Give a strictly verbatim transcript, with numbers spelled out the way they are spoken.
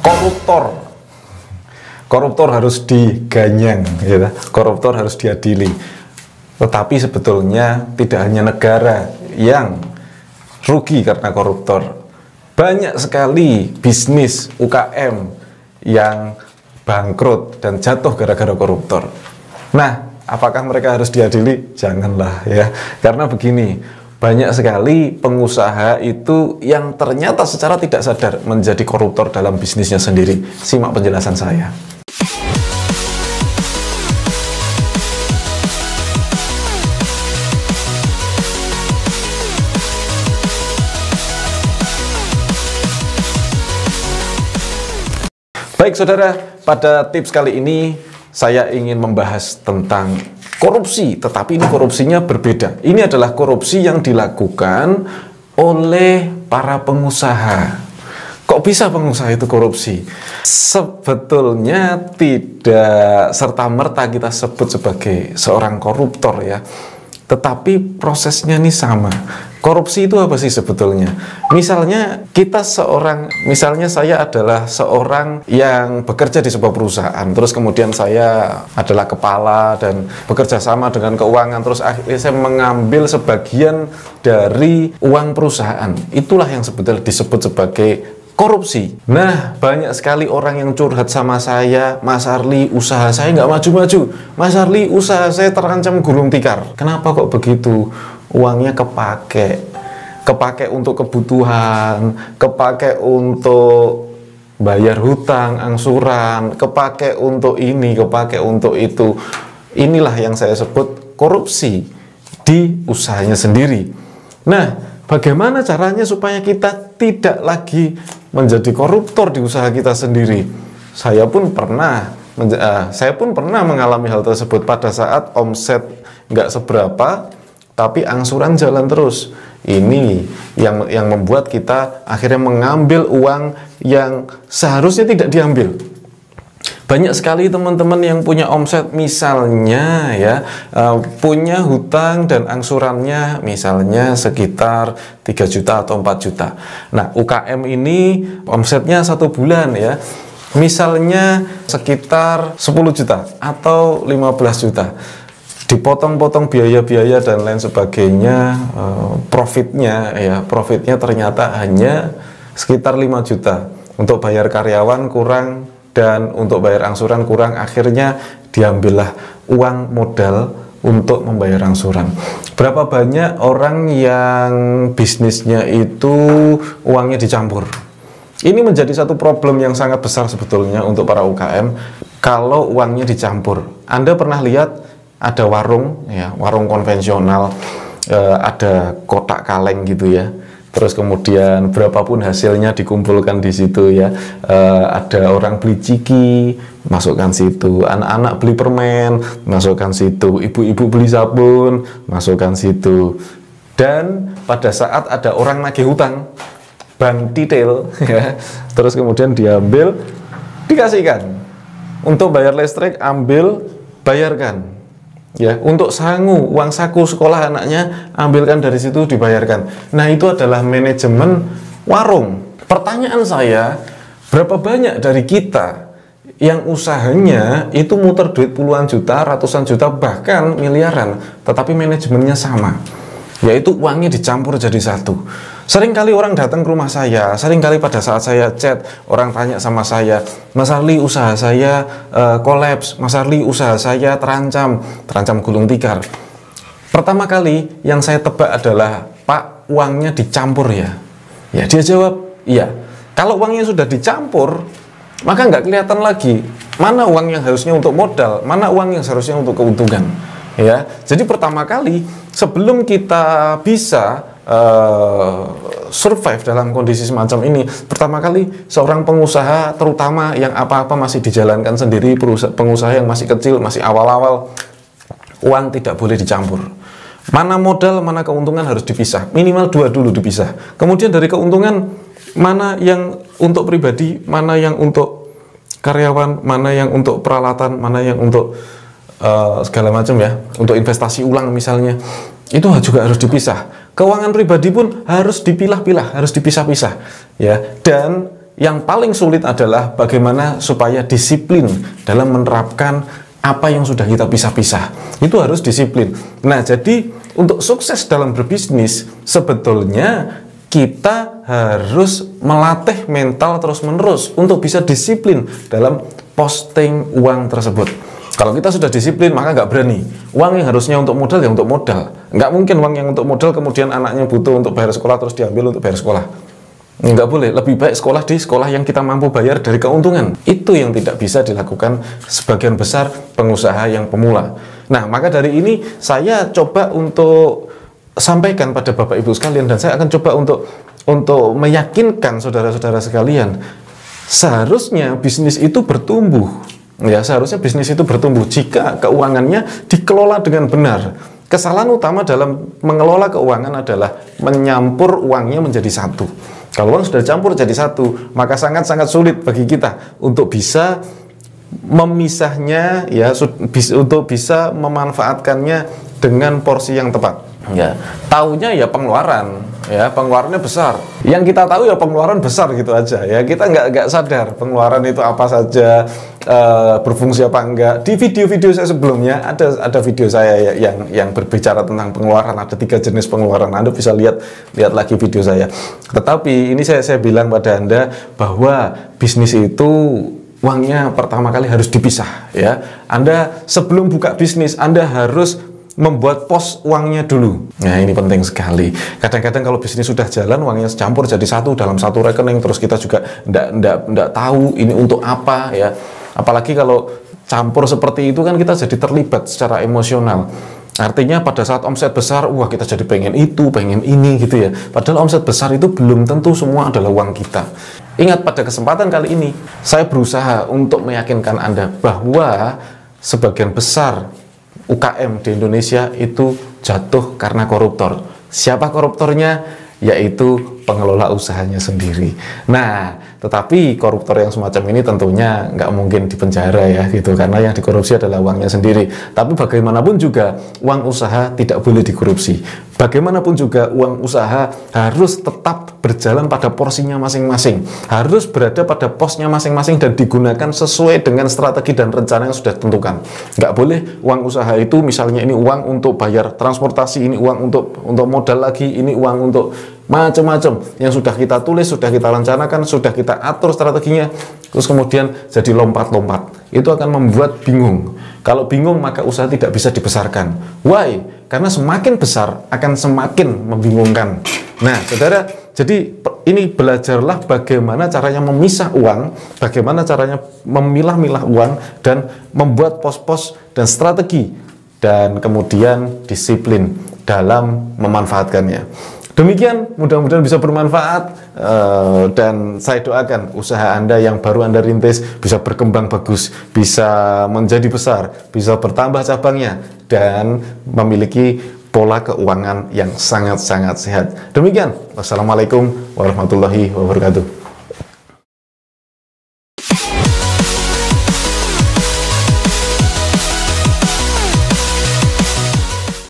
Koruptor, koruptor harus diganyang, ya. Koruptor harus diadili. Tetapi sebetulnya tidak hanya negara yang rugi karena koruptor. Banyak sekali bisnis U K M yang bangkrut dan jatuh gara-gara koruptor. Nah, apakah mereka harus diadili? Janganlah, ya. Karena begini, banyak sekali pengusaha itu yang ternyata secara tidak sadar menjadi koruptor dalam bisnisnya sendiri. Simak penjelasan saya. Baik saudara, pada tips kali ini saya ingin membahas tentang korupsi, tetapi ini korupsinya berbeda. Ini adalah korupsi yang dilakukan oleh para pengusaha. Kok bisa pengusaha itu korupsi? Sebetulnya tidak serta-merta kita sebut sebagai seorang koruptor, ya. Tetapi prosesnya ini sama. Korupsi itu apa sih sebetulnya? Misalnya kita seorang, misalnya saya adalah seorang yang bekerja di sebuah perusahaan, terus kemudian saya adalah kepala dan bekerja sama dengan keuangan, terus akhirnya saya mengambil sebagian dari uang perusahaan. Itulah yang sebetulnya disebut sebagai korupsi. Nah, banyak sekali orang yang curhat sama saya, Mas Arli, usaha saya nggak maju-maju. Mas Arli, usaha saya terancam gulung tikar. Kenapa kok begitu? Uangnya kepake, kepake untuk kebutuhan, kepake untuk bayar hutang, angsuran, kepake untuk ini, kepake untuk itu. Inilah yang saya sebut korupsi di usahanya sendiri. Nah, bagaimana caranya supaya kita tidak lagi menjadi koruptor di usaha kita sendiri? Saya pun pernah, uh, saya pun pernah mengalami hal tersebut pada saat omset nggak seberapa, tapi angsuran jalan terus. Ini yang yang membuat kita akhirnya mengambil uang yang seharusnya tidak diambil. Banyak sekali teman-teman yang punya omset misalnya ya uh, punya hutang dan angsurannya misalnya sekitar tiga juta atau empat juta. Nah, U K M ini omsetnya satu bulan ya misalnya sekitar sepuluh juta atau lima belas juta. Dipotong-potong biaya-biaya dan lain sebagainya, uh, profitnya ya profitnya ternyata hanya sekitar lima juta. Untuk bayar karyawan kurang dan untuk bayar angsuran kurang, akhirnya diambillah uang modal untuk membayar angsuran. Berapa banyak orang yang bisnisnya itu uangnya dicampur? Ini menjadi satu problem yang sangat besar sebetulnya untuk para U K M kalau uangnya dicampur. Anda pernah lihat ada warung ya, warung konvensional, eh, ada kotak kaleng gitu ya. Terus kemudian berapapun hasilnya dikumpulkan di situ ya. Eh, ada orang beli ciki, masukkan situ. Anak-anak beli permen, masukkan situ. Ibu-ibu beli sabun, masukkan situ. Dan pada saat ada orang nagih hutang, bank detail ya, terus kemudian diambil, dikasihkan. Untuk bayar listrik, ambil, bayarkan. Ya, untuk sangu, uang saku sekolah anaknya, ambilkan dari situ, dibayarkan. Nah, itu adalah manajemen warung. Pertanyaan saya, berapa banyak dari kita yang usahanya itu muter duit puluhan juta, ratusan juta, bahkan miliaran, tetapi manajemennya sama, yaitu uangnya dicampur jadi satu. Seringkali orang datang ke rumah saya, seringkali pada saat saya chat, orang tanya sama saya, Mas Arli, usaha saya kolaps, uh, Mas Arli, usaha saya terancam, terancam gulung tikar. Pertama kali yang saya tebak adalah, Pak, uangnya dicampur ya? Ya, dia jawab, iya. Kalau uangnya sudah dicampur, maka nggak kelihatan lagi mana uang yang harusnya untuk modal, mana uang yang seharusnya untuk keuntungan. Ya, jadi pertama kali sebelum kita bisa Uh, survive dalam kondisi semacam ini, pertama kali seorang pengusaha, terutama yang apa-apa masih dijalankan sendiri, pengusaha yang masih kecil, masih awal-awal, uang tidak boleh dicampur. Mana modal, mana keuntungan harus dipisah, minimal dua dulu dipisah. Kemudian dari keuntungan, mana yang untuk pribadi, mana yang untuk karyawan, mana yang untuk peralatan, mana yang untuk uh, segala macam ya, untuk investasi ulang misalnya, itu juga harus dipisah. Keuangan pribadi pun harus dipilah-pilah, harus dipisah-pisah, ya. Dan yang paling sulit adalah bagaimana supaya disiplin dalam menerapkan apa yang sudah kita pisah-pisah. Itu harus disiplin. Nah, jadi untuk sukses dalam berbisnis, sebetulnya kita harus melatih mental terus-menerus untuk bisa disiplin dalam posting uang tersebut. Kalau kita sudah disiplin, maka nggak berani. Uang yang harusnya untuk modal, ya untuk modal. Nggak mungkin uang yang untuk modal, kemudian anaknya butuh untuk bayar sekolah, terus diambil untuk bayar sekolah. Nggak boleh. Lebih baik sekolah di sekolah yang kita mampu bayar dari keuntungan. Itu yang tidak bisa dilakukan sebagian besar pengusaha yang pemula. Nah, maka dari ini saya coba untuk sampaikan pada Bapak Ibu sekalian, dan saya akan coba untuk untuk meyakinkan saudara-saudara sekalian, seharusnya bisnis itu bertumbuh. Ya, seharusnya bisnis itu bertumbuh jika keuangannya dikelola dengan benar. Kesalahan utama dalam mengelola keuangan adalah menyampur uangnya menjadi satu. Kalau uang sudah dicampur jadi satu, maka sangat-sangat sulit bagi kita untuk bisa memisahnya, ya, untuk bisa memanfaatkannya dengan porsi yang tepat. Ya, taunya ya pengeluaran, ya pengeluarannya besar. Yang kita tahu ya pengeluaran besar gitu aja, ya kita nggak nggak sadar pengeluaran itu apa saja, uh, berfungsi apa enggak. Di video-video saya sebelumnya ada ada video saya yang yang berbicara tentang pengeluaran, ada tiga jenis pengeluaran. Anda bisa lihat lihat lagi video saya. Tetapi ini saya saya bilang pada Anda bahwa bisnis itu uangnya pertama kali harus dipisah, ya. Anda sebelum buka bisnis, Anda harus membuat pos uangnya dulu. Nah, ini penting sekali. Kadang-kadang kalau bisnis sudah jalan, uangnya campur jadi satu dalam satu rekening, terus kita juga ndak ndak ndak tahu ini untuk apa, ya. Apalagi kalau campur seperti itu kan kita jadi terlibat secara emosional. Artinya pada saat omset besar, wah kita jadi pengen itu, pengen ini gitu ya. Padahal omset besar itu belum tentu semua adalah uang kita. Ingat, pada kesempatan kali ini saya berusaha untuk meyakinkan Anda bahwa sebagian besar U K M di Indonesia itu jatuh karena koruptor. Siapa koruptornya? Yaitu pengelola usahanya sendiri. Nah, tetapi koruptor yang semacam ini tentunya nggak mungkin dipenjara ya gitu, karena yang dikorupsi adalah uangnya sendiri. Tapi bagaimanapun juga uang usaha tidak boleh dikorupsi. Bagaimanapun juga uang usaha harus tetap berjalan pada porsinya masing-masing, harus berada pada posnya masing-masing dan digunakan sesuai dengan strategi dan rencana yang sudah ditentukan. Nggak boleh uang usaha itu misalnya ini uang untuk bayar transportasi, ini uang untuk untuk modal lagi, ini uang untuk macam-macam yang sudah kita tulis, sudah kita rencanakan, sudah kita atur strateginya, terus kemudian jadi lompat-lompat. Itu akan membuat bingung. Kalau bingung, maka usaha tidak bisa dibesarkan. Why? Karena semakin besar akan semakin membingungkan. Nah, saudara, jadi ini belajarlah bagaimana caranya memisah uang, bagaimana caranya memilah-milah uang, dan membuat pos-pos dan strategi, dan kemudian disiplin dalam memanfaatkannya. Demikian, mudah-mudahan bisa bermanfaat, uh, dan saya doakan usaha Anda yang baru Anda rintis bisa berkembang bagus, bisa menjadi besar, bisa bertambah cabangnya, dan memiliki pola keuangan yang sangat-sangat sehat. Demikian, wassalamualaikum warahmatullahi wabarakatuh.